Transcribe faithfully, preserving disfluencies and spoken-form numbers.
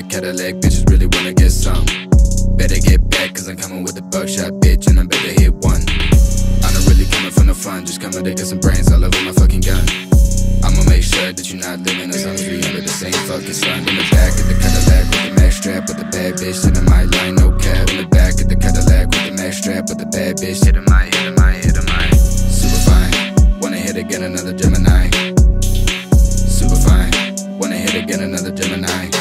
Cadillac, bitches really wanna get some. Better get back, cause I'm coming with the buckshot, bitch, and I better hit one. I'm not really coming from the front, just coming to get some brains all over my fucking gun. I'ma make sure that you're not living as long as we under the same fucking sun. In the back of the Cadillac with the max strap, with the bad bitch sitting my line, no cap. In the back of the Cadillac with the max strap, with the bad bitch hitting my, hitting my, hitting my. Super fine, wanna hit again another Gemini. Super fine, wanna hit again another Gemini.